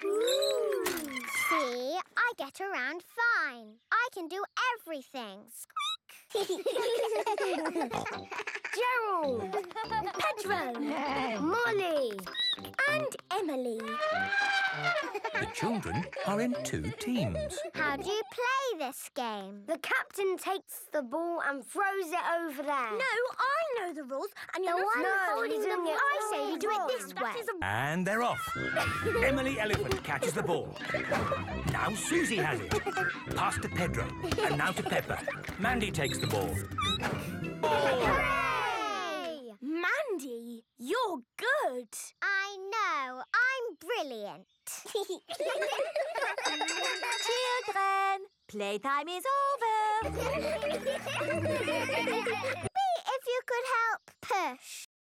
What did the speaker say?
Ooh. See, I get around fine. I can do everything. Squeak! Gerald! Pedro! Molly! And Emily. The children are in 2 teams. How do you play this game? The captain takes the ball and throws it over there. No, I know the rules, and you're one holding the ball. I say we do it this way. And they're off. Emily Elephant catches the ball. Now Susie has it. Pass to Pedro. And now to Peppa. Mandy takes the ball. Hooray! Mandy, you're good. I know. I'm brilliant. Children, playtime is over. Maybe if you could help push.